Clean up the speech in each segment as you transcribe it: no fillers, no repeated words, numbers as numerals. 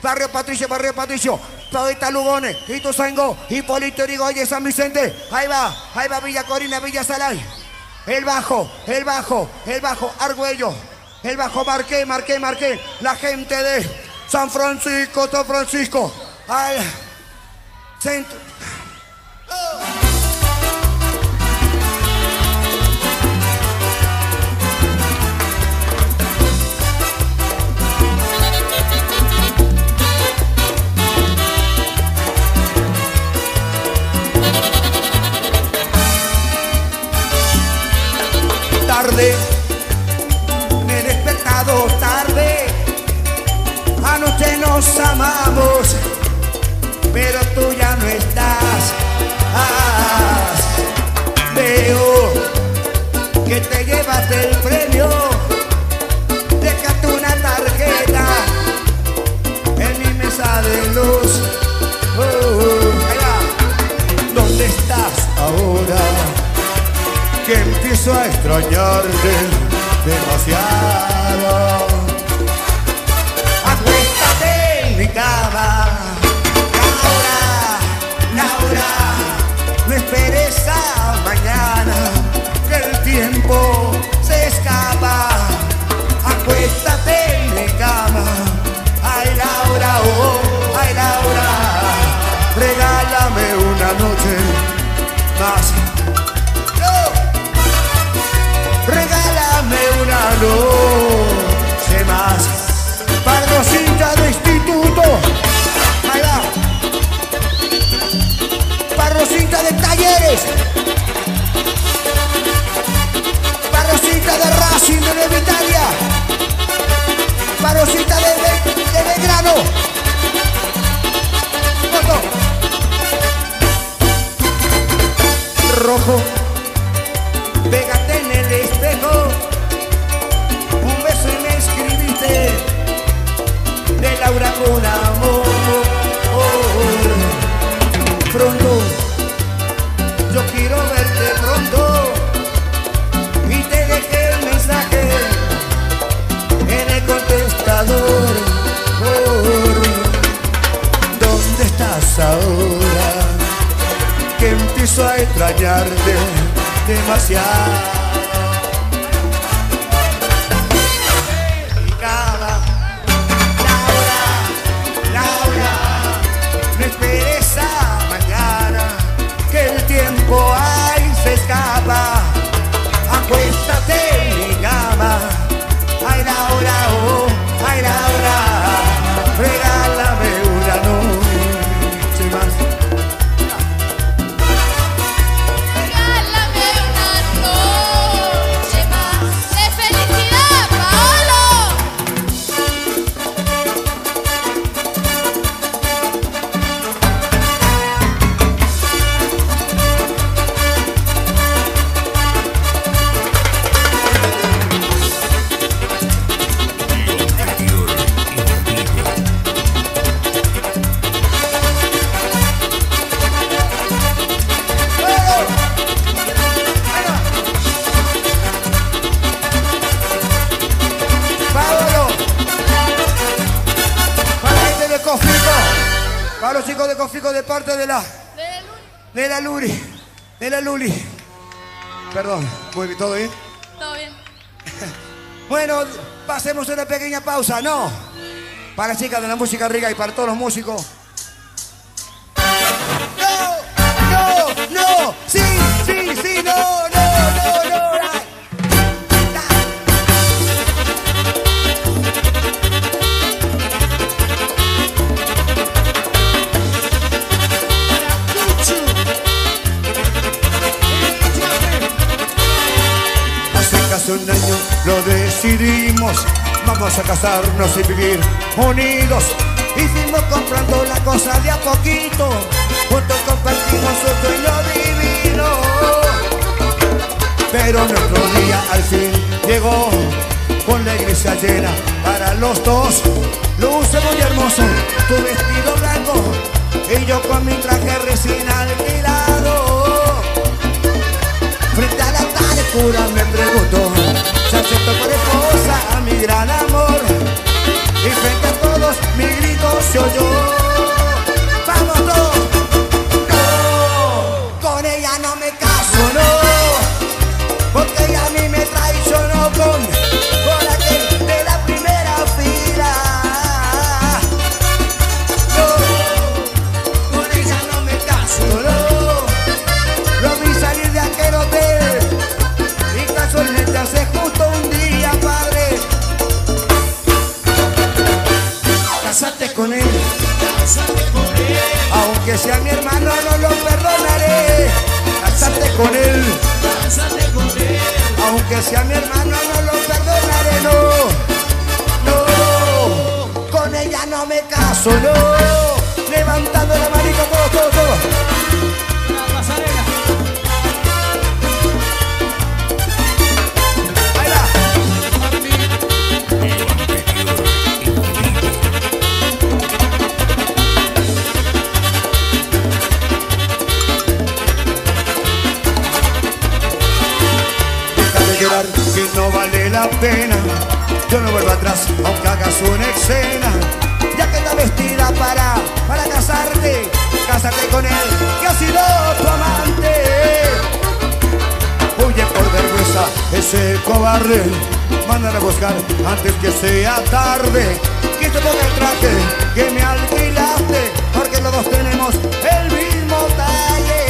Barrio Patricio, Poeta Lugones, Ituzaingó, Hipólito Yrigoyen, San Vicente. Ahí va Villa Corina, Villa Salay. El bajo, Argüello. El bajo, Marqué. La gente de San Francisco. Al centro. Tarde, me he despertado tarde. Anoche nos amamos, pero tú ya no estás. Veo que te llevaste el premio. Déjate una tarjeta en mi mesa de luz. Ahí va. ¿Dónde estás ahora? Que empiezo a extrañarte demasiado. Acuéstate en mi cama, Laura, no esperes a mañana, que el tiempo se escapa. Acuéstate en mi cama, ay Laura, ay Laura, regálame una noche más. Regálame una noche más. Parrosita de instituto. Ahí va. Parrosita de talleres. Parrosita de Racing de Nueva Italia. Parrosita de Belgrano. Rojo. Pégate en el espejo, un beso y me escribiste de Laura con amor. Pronto, yo quiero verte pronto, y te dejé el mensaje en el contestador. ¿Dónde estás ahora? Que empiezo a extrañarte demasiado. Laura, no esperes a mañana, que el tiempo ahí se escapa. Acuéstate en mi cama, ay Laura, ay Laura, regálame una noche más. Para los chicos de Cofico de parte de la Luli. Perdón, ¿todo bien? Todo bien. Bueno, pasemos una pequeña pausa, ¿no? Para las chicas de la música rica y para todos los músicos. No, sí, no. Hace un año lo decidimos, vamos a casarnos y vivir unidos. Y fuimos comprando la cosa de a poquito, juntos compartimos un sueño divino. Pero nuestro día al fin llegó, con la iglesia llena para los dos. Luce muy hermoso tu vestido blanco y yo con mi traje recién alquilado. Frente al altar el cura me preguntó si acepto por esposa a mi gran amor. Y frente a todos mi grito divorcio yo. Vamos todos. No, con ella no me caso, no, porque ella a mí me traicionó con aquel de la primera fila. No, con ella no me caso, no. Lo vi salir de aquel hotel y casualmente hace justo un día, padre. Cásate con él, aunque sea mi hermano no lo perdonaré. Cásate con él, aunque sea mi hermano no lo perdonaré. No, no, con ella no me caso, no. Levantando la manita todo. La pasarela. Ahí va. Llorar que no vale la pena. Yo no vuelvo atrás aunque hagas una escena. Ya que está vestida para casarte, cásate con él que ha sido tu amante. Huye por vergüenza ese cobarde, mándale a buscar antes que sea tarde. Quito con el traje que me alquilaste, porque los dos tenemos el mismo talle.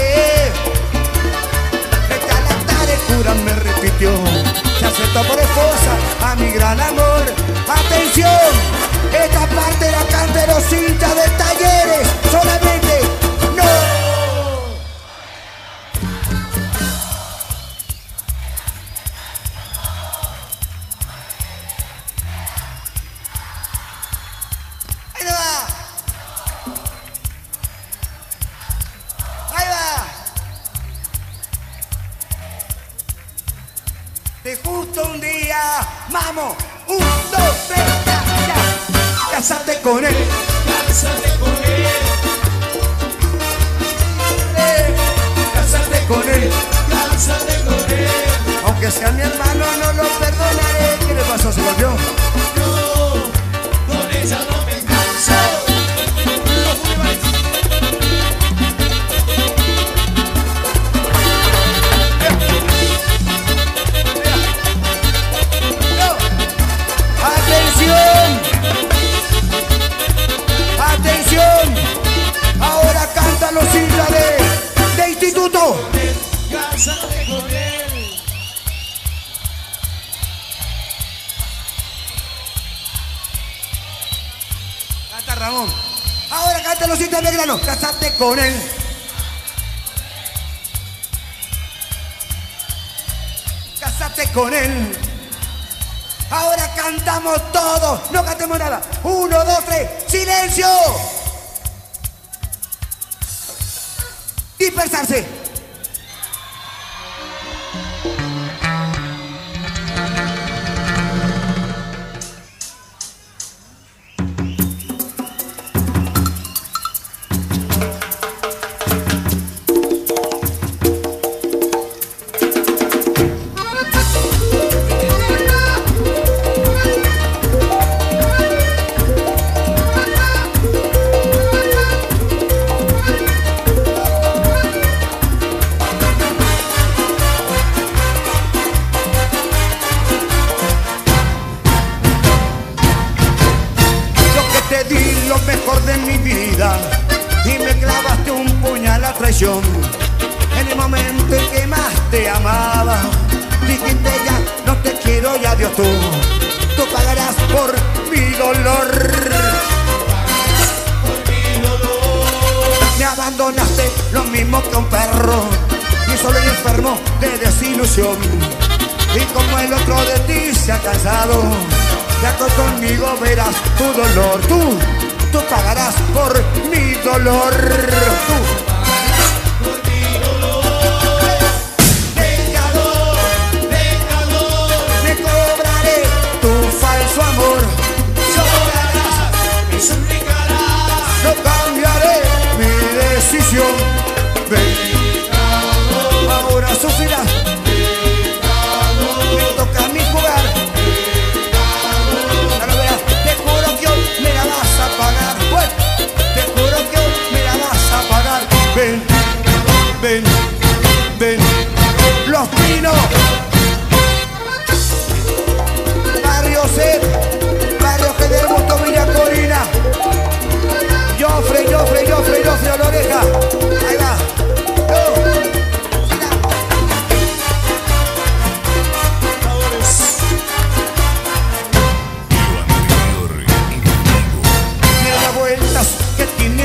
El cura me repitió, se aceptó por esposa a mi gran amor. Atención, esta parte la cantan los hinchas de Talleres, solamente no. Ahí va. Ahí va. De justo un día, vamos, 1, 2, 3, ya. Cásate con él, Cásate con él, cásate con él, cásate con él. aunque sea mi hermano no lo perdonaré. ¿Qué le pasó? ¿Se volvió? No, con ella no me caso. Atención, ahora cantan los hinchas de instituto. Cásate con él. Canta Ramón. Ahora cantan los hinchas de Grano. Cásate con él. Cásate con él. Ahora cantamos todos, no cantemos nada. 1, 2, 3, silencio. Dispersarse. Lo mejor de mi vida y me clavaste un puñal a traición. En el momento en que más te amaba, dijiste ya no te quiero y adiós tú. Tú pagarás por mi dolor. Me abandonaste lo mismo que un perro y solo y enfermo de desilusión. Y como el otro de ti se ha cansado, ya conmigo verás tu dolor. Tú pagarás por mi dolor. Tú Por mi dolor. Vengador, Vengador. me cobraré tu falso amor. Llorarás, me suplicarás. No cambiaré mi decisión. Ahora sufrirás. Me toca a mí jugar. Ahora verás, te juro que hoy me la vas a pagar. Bueno.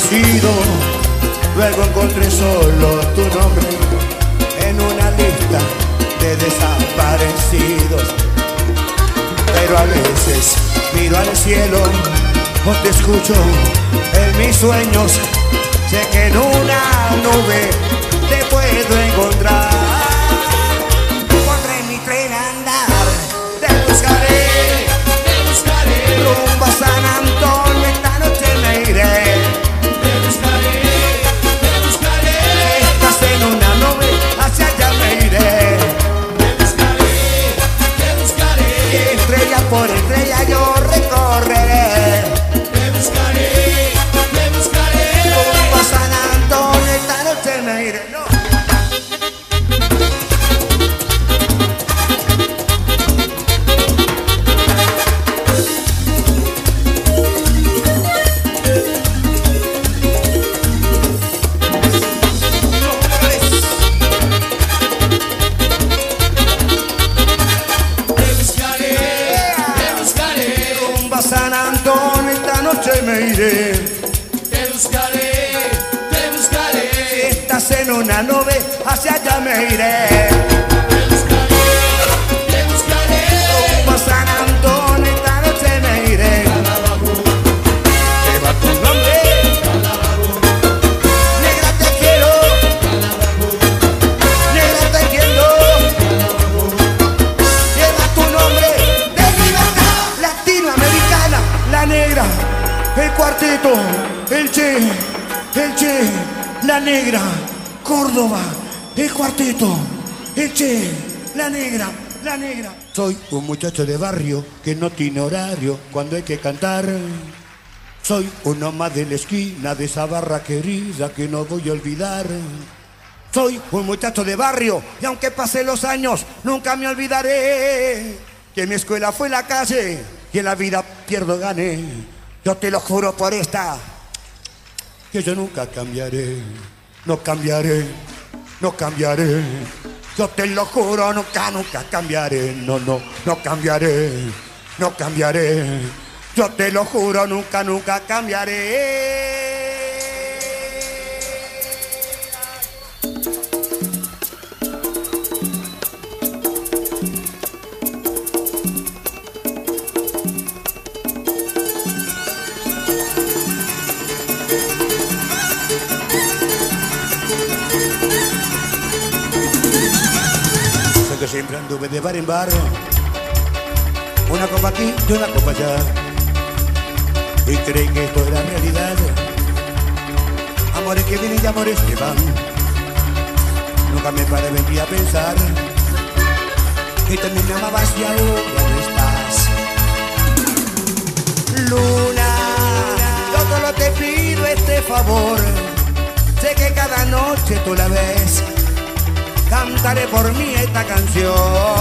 sido. Luego encontré solo tu nombre en una lista de desaparecidos. Pero a veces miro al cielo o te escucho en mis sueños. Sé que en una nube te puedo encontrar. Pondré mi tren a andar, te buscaré rumbo a San Antonio, esta noche me iré. te buscaré. Si estás en una nube, hacia allá me iré. Te buscaré. Estrella por estrella yo recorreré. Te buscaré. Rumbo a San Antonio, esta noche me iré. No. Rumbo a San Antonio, esta noche me iré. Te buscaré. Si estás en una nube, hacia allá me iré. Te buscaré. Rumbo a San Antonio, esta noche me iré. Lleva tu nombre, negra te quiero, negra te quiero. Lleva tu nombre de libertad latinoamericana, la negra, el cuarteto, el Che, la negra, Córdoba, el cuarteto, el Che, la negra. Soy un muchacho de barrio que no tiene horario cuando hay que cantar. Soy uno más de la esquina de esa barra querida que no voy a olvidar. Soy un muchacho de barrio y aunque pasen los años nunca me olvidaré que mi escuela fue la calle y en la vida pierdo gané. Yo te lo juro por esta que yo nunca cambiaré, no cambiaré. Yo te lo juro, nunca cambiaré, no cambiaré. Yo te lo juro, nunca cambiaré. Que siempre anduve de bar en bar, una copa aquí y una copa allá, y creí que esto era realidad. Amores que vienen y amores que van, nunca me paré, vendí a pensar que también me amabas y ahora no estás. Luna, yo solo te pido este favor, sé que cada noche tú la ves. Cantaré por mí esta canción.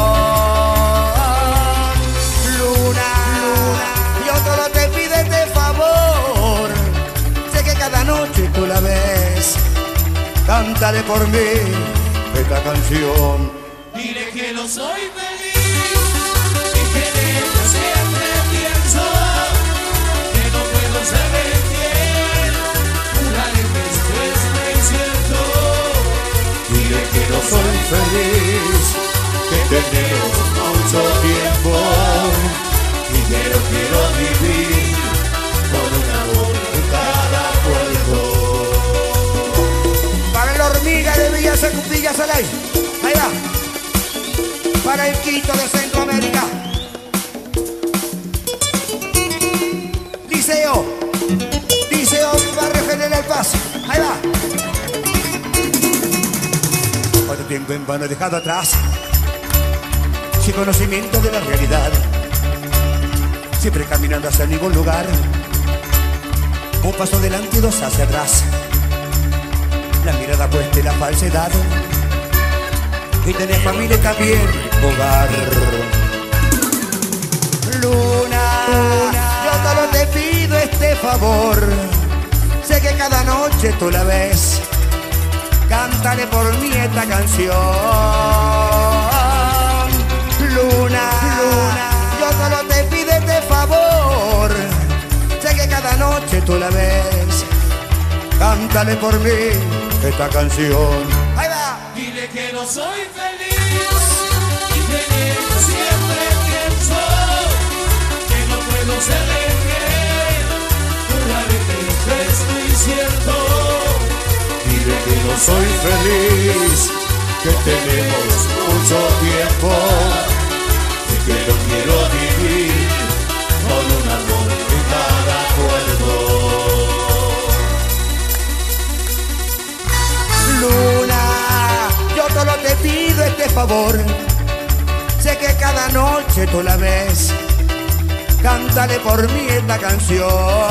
Luna, yo solo te pido este favor. Sé que cada noche tú la ves. Cantaré por mí esta canción. Dile que no soy feliz y que de ella siempre pienso que no puedo ser infiel. Júrale que esto es muy cierto. Dile que no Soy feliz, que tenemos mucho tiempo y que no quiero vivir con un amor en cada puerto. para la hormiga de Villa Secupilla Salay. Ahí va. Para el Quito de Centroamérica. Liceo Barrio General Paz. Ahí va. Cuánto tiempo en vano he dejado atrás, sin conocimiento de la realidad, siempre caminando hacia ningún lugar, un paso adelante y dos hacia atrás, la mirada puesta en la falsedad, y tener familia y también hogar. Luna, yo solo te pido este favor, sé que cada noche tú la ves. Cántale por mí esta canción. Luna, yo solo te pido este favor. Sé que cada noche tú la ves. cántale por mí esta canción. Ahí va. Dile que no soy feliz y que en ella siempre pienso que no puedo serle fiel. Juraré que esto es cierto. Dile que no soy feliz, que tenemos mucho tiempo y que no quiero vivir con un amor en cada cuerpo. Luna, yo solo te pido este favor. Sé que cada noche tú la ves. Cántale por mí esta canción.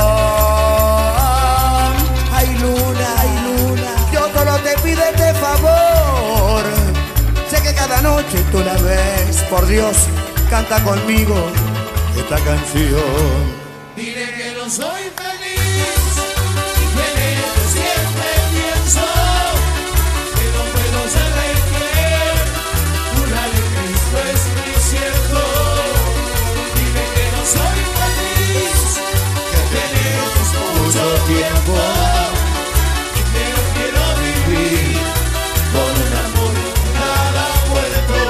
Ay luna, yo solo te pido este favor. Sé que cada noche tú la ves. Por Dios, canta conmigo esta canción. Dile que no soy feliz y que en ella siempre pienso que no puedo serle fiel. Juraré que esto es muy cierto. Dile que no soy feliz, que tenemos mucho tiempo y que no quiero vivir con un amor en cada puerto.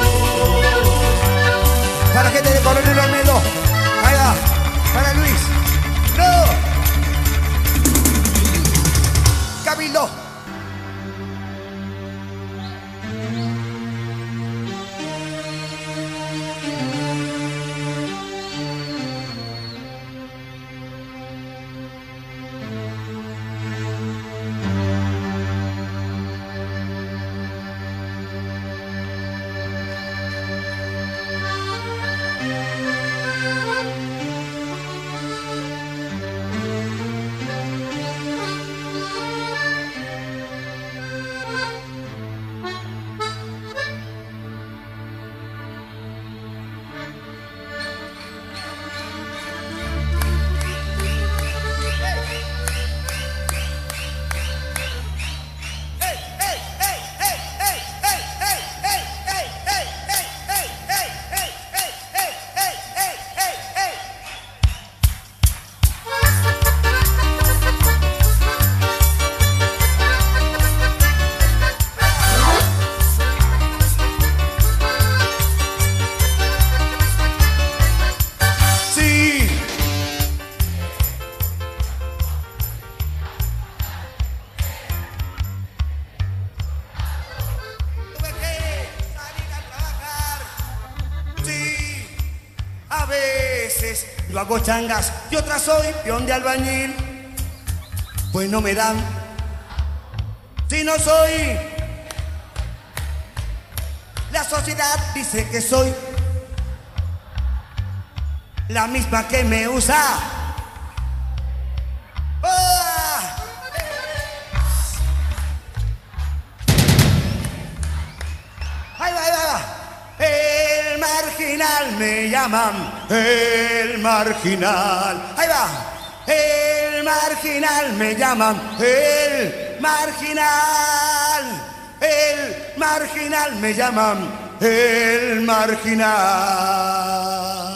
Para gente de Coronel Olmedo, ahí va, para Luis, no, Cabildo. A veces yo hago changas y otras soy peón de albañil. Pues no me dan si no soy. La sociedad dice que soy la misma que me usa. Ahí va, ahí va. El marginal me llaman, el marginal. Ahí va. El marginal me llaman, el marginal. El marginal me llaman, el marginal.